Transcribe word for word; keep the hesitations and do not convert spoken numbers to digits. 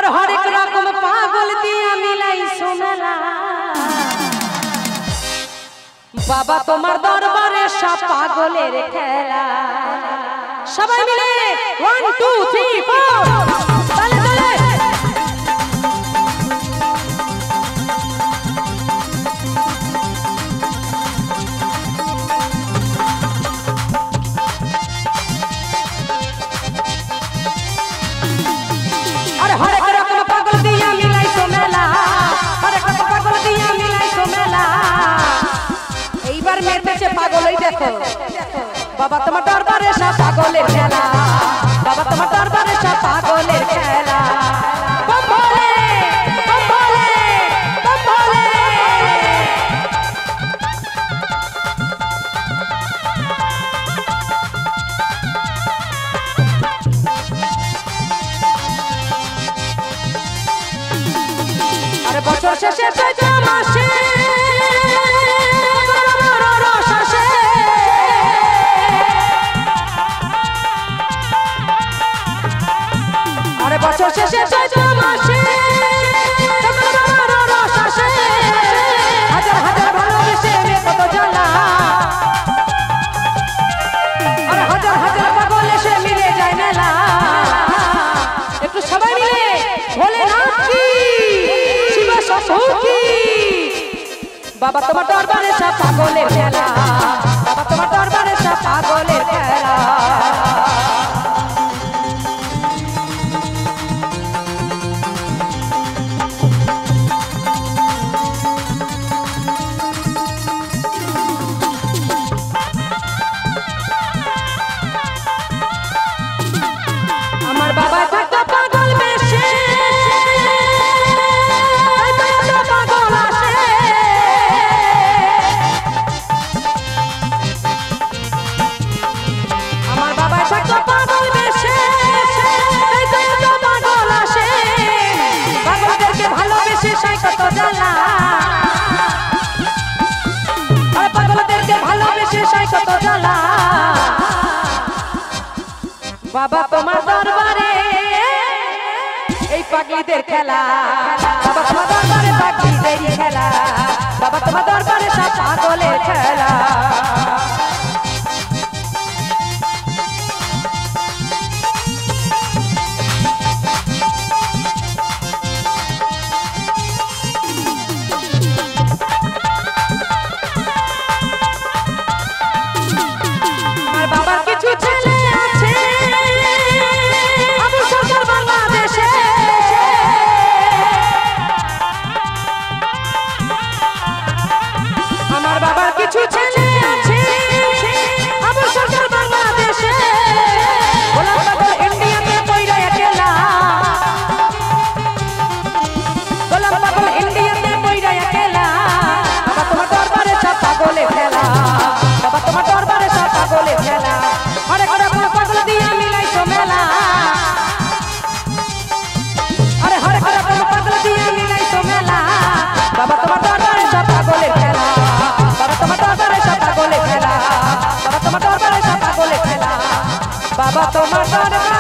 और हर एक रकम पागल दिया मिलाई सोमेला बाबा তোমার দরবারে সব পাগলের খেলা সবাই মিলে one two three four তালে তালে अरे हर एक रकम पागल दिया मिलाई सोमेला हर एक रकम पागल दिया मिलाई सोमेला এইবার মেতেছে পাগল এই দেখো বাবা তোমার দরবারে সব পাগলের খেলা বাবা তোমার দরবারে সব পাগলের খেলা বম বলে বম বলে বম বলে আরে বছর শেষে চৈত্র মাসে বছর শেষে চৈত্র মাসে হাজার হাজার ভালোবেসে মে কত জ্বালা আর হাজার হাজার পাগল এসে মিলে যায় মেলা একটু সবাই মিলে ভোলেনাথ কি শিব শম্ভু কি বাবা তোমার দরবারে সব পাগলের খেলা বাবা তোমার দরবারে সব পাগলের খেলা बाबा থাকতো পাগল বেশে তো পাগল আসে আমার বাবা থাকতো পাগল বেশে তো পাগল আসে পাগলদেরকে ভালোবেসে সাই কত জ্বালা আর পাগলদেরকে ভালোবেসে সাই কত জ্বালা বাবা তোমার দরবারে এই পাগলিদের খেলা বাবা তোমার দরবারে পাগলিদের খেলা বাবা তোমার দরবারে সব পাগলের খেলা আমার বাবার কিছু ছেলে আছে আমার বাবার কিছু ছেলে আছে আবু সরকার বাংলাদেশে গোলাম পাগল ইন্ডিয়াতে পয়রা একলা গোলাম পাগল ইন্ডিয়াতে পয়রা একলা বাবা তোমার দরবারে সব পাগলের খেলা বাবা তোমার দরবারে সব পাগলের খেলা আরে করে পাগল দিয়া মিলাই সোমেলা আরে হরে করে পাগল দিয়া মিলাই সোমেলা বাবা তোমার দরবারে সব পাগলের খেলা বাবা তোমার দরবারে সব পাগলের খেলা বাবা তোমার দরবারে সব পাগলের খেলা বাবা তোমার দরবারে